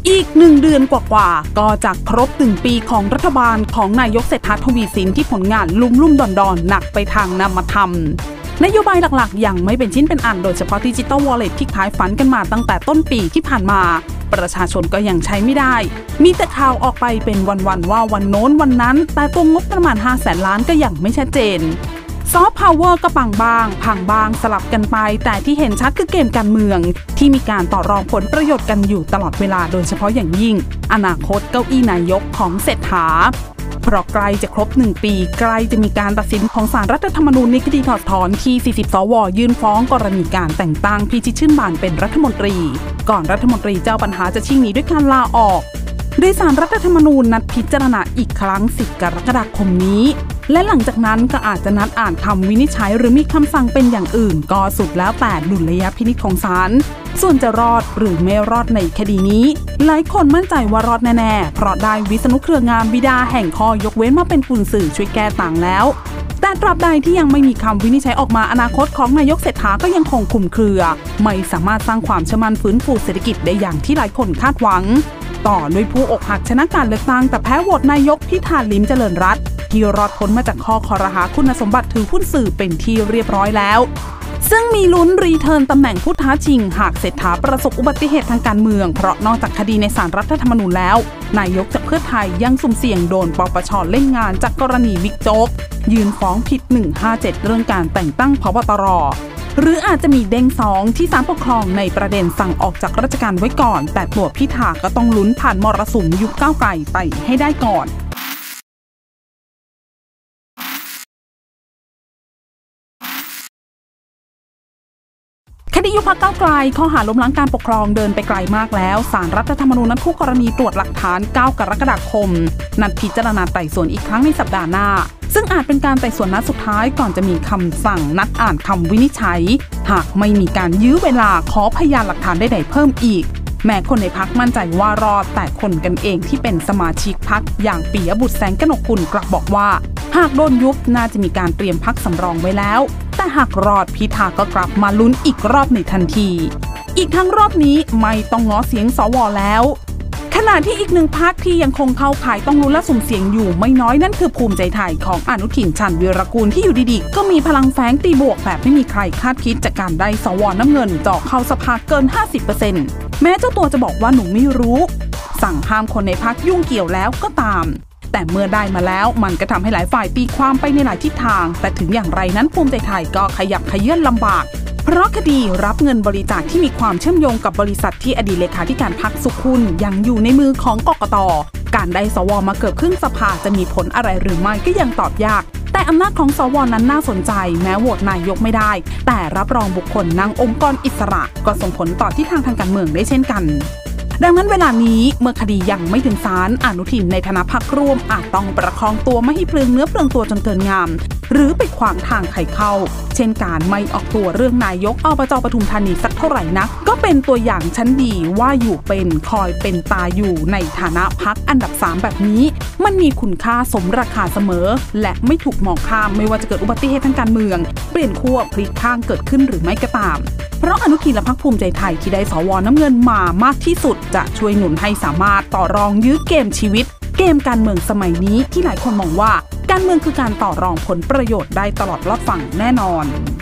อีก1 เดือนกว่าๆก็จะครบ1 ปีของรัฐบาลของนายกเศรษฐา ทวีสินที่ผลงานลุ่มดอนหนักไปทางนามธรรมนโยบายหลักๆยังไม่เป็นชิ้นเป็นอันโดยเฉพาะดิจิตอลวอลเล็ตที่ขายฝันกันมาตั้งแต่ต้นปีที่ผ่านมาประชาชนก็ยังใช้ไม่ได้มีแต่ข่าวออกไปเป็นวันๆว่าวันโน้นวันนั้นแต่ตัวงบประมาณ500,000 ล้านก็ยังไม่ชัดเจนซอฟต์พาวเวอร์ก็ปังบ้างพังบ้างสลับกันไปแต่ที่เห็นชัดคือเกมการเมืองที่มีการต่อรองผลประโยชน์กันอยู่ตลอดเวลาโดยเฉพาะอย่างยิ่งอนาคตเก้าอี้นายกของเศรษฐาเพราะใกล้จะครบ1 ปีใกล้จะมีการตัดสินของศาลรัฐธรรมนูญในคดีถอดถอนที่40 สว.ยื่นฟ้องกรณีการแต่งตั้งพิชิตชื่นบานเป็นรัฐมนตรีก่อนรัฐมนตรีเจ้าปัญหาจะชิ่งหนีด้วยการลาออกโดยศาลรัฐธรรมนูญนัดพิจารณาอีกครั้ง10 กรกฎาคมนี้และหลังจากนั้นก็อาจจะนัดอ่านคำวินิจฉัยหรือมีคำสั่งเป็นอย่างอื่นก็สุดแล้วแต่ดุลยพินิจของศาลส่วนจะรอดหรือไม่รอดในคดีนี้หลายคนมั่นใจว่ารอดแน่ๆเพราะได้วิษณุเครืองามบิดาแห่งข้อยกเว้นมาเป็นกุญสือช่วยแก้ต่างแล้วแต่ตราบใดที่ยังไม่มีคำวินิจฉัยออกมาอนาคตของนายกเศรษฐาก็ยังคงคลุมเครือไม่สามารถสร้างความเชื่อมั่นฟื้นฟูเศรษฐกิจได้อย่างที่หลายคนคาดหวังต่อด้วยผู้อกหักชนะการเลือกตั้งแต่แพ้โหวตนายกพิธา ลิ้มเจริญรัตน์ที่รอดพ้นมาจากข้อคอรหาคุณสมบัติถือหุ้นสื่อเป็นที่เรียบร้อยแล้วซึ่งมีลุ้นรีเทิร์นตำแหน่งผู้ท้าชิงหากเศรษฐาประสบอุบัติเหตุทางการเมืองเพราะนอกจากคดีในศาลรัฐธรรมนูญแล้วนายกจากเพื่อไทยยังสุ่มเสี่ยงโดนปปช.เล่นงานจากกรณีบิ๊กโจ๊กยื่นฟ้องผิด157เรื่องการแต่งตั้งผบ.ตร.หรืออาจจะมีเด้ง2ที่ศาลปกครองในประเด็นสั่งออกจากราชการไว้ก่อนแต่ตัวพิธาก็ต้องลุ้นผ่านมรสุมยุคก้าวไกลไปให้ได้ก่อนคดียุบพรรคก้าวไกลข้อหาล้มล้างการปกครองเดินไปไกลมากแล้วศาลรัฐธรรมนูญนัดคู่กรณีตรวจหลักฐาน9 กรกฎาคมนัดพิจารณาไต่สวนอีกครั้งในสัปดาห์หน้าซึ่งอาจเป็นการไต่สวนนัดสุดท้ายก่อนจะมีคำสั่งนัดอ่านคำวินิจฉัยหากไม่มีการยื้อเวลาขอพยานหลักฐานใดๆเพิ่มอีกแม้คนในพรรคมั่นใจว่ารอดแต่คนกันเองที่เป็นสมาชิกพรรคอย่างปิยบุตรแสงกนกกุลกลับบอกว่าหากโดนยุบน่าจะมีการเตรียมพรรคสำรองไว้แล้วแต่หากรอดพิธาก็กลับมาลุ้นอีกรอบในทันทีอีกทั้งรอบนี้ไม่ต้องง้อเสียงสว.แล้วขณะที่อีก1 พรรคที่ยังคงเข้าข่ายต้องลุ้นและสุ่มเสี่ยงอยู่ไม่น้อยนั่นคือภูมิใจไทยของอนุทิน ชาญวีรกูลที่อยู่ดีๆก็มีพลังแฝงตีบวกแบบไม่มีใครคาดคิดจากการได้สว.น้ำเงินเจาะเข้าสภาเกิน 50% แม้เจ้าตัวจะบอกว่าหนูไม่รู้สั่งห้ามคนในพรรคยุ่งเกี่ยวแล้วก็ตามแต่เมื่อได้มาแล้วมันก็ทำให้หลายฝ่ายตีความไปในหลายทิศทางแต่ถึงอย่างไรนั้นภูมิใจไทยก็ขยับเขยื้อนลำบากเพราะคดีรับเงินบริจาคที่มีความเชื่อมโยงกับบริษัทที่อดีตเลขาธิการพรรคสุขุนยังอยู่ในมือของกกต.การได้สว.มาเกือบครึ่งสภาจะมีผลอะไรหรือไม่ก็ยังตอบยากแต่อำนาจของสว.นั้นน่าสนใจแม้โหวตนายกไม่ได้แต่รับรองบุคคลนางองค์กรอิสระก็ส่งผลต่อทิศทางการเมืองได้เช่นกันดังนั้นเวลานี้เมื่อคดียังไม่ถึงศาลอนุทินในฐานะพรรคร่วมอาจต้องประคองตัวไม่ให้เปลืองเนื้อเปลืองตัวจนเกินงามหรือไปขวางทางใครเข้าเช่นการไม่ออกตัวเรื่องนายกอบจ.ปทุมธานีสักเท่าไหร่นักก็เป็นตัวอย่างชั้นดีว่าอยู่เป็นคอยเป็นตาอยู่ในฐานะพรรคอันดับ3แบบนี้มันมีคุณค่าสมราคาเสมอและไม่ถูกมองข้ามไม่ว่าจะเกิดอุบัติเหตุทางการเมืองเปลี่ยนขั้วพลิกข้างเกิดขึ้นหรือไม่ก็ตามเพราะอนุทินและพรรคภูมิใจไทยที่ได้สว.น้ำเงินมามากที่สุดจะช่วยหนุนให้สามารถต่อรองยื้อเกมชีวิตเกมการเมืองสมัยนี้ที่หลายคนมองว่าการเมืองคือการต่อรองผลประโยชน์ได้ตลอดรอดฝั่งแน่นอน